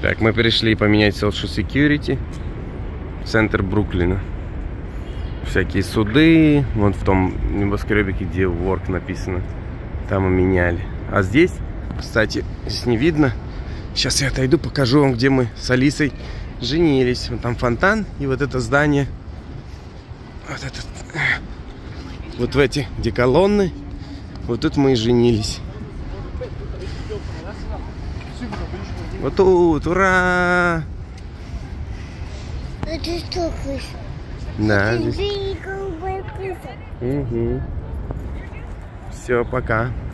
Так, мы пришли поменять Social Security в центр Бруклина. Всякие суды, вон в том небоскребике, где Work написано, там и меняли. А здесь, кстати, здесь не видно. Сейчас я отойду, покажу вам, где мы с Алисой женились. Вон там фонтан и вот это здание. Вот этот. Вот в эти, где колонны. Вот тут мы и женились. Вот тут, ура! Это что, крыса? Да, Это здесь. голубая крыса. Угу. Все, пока.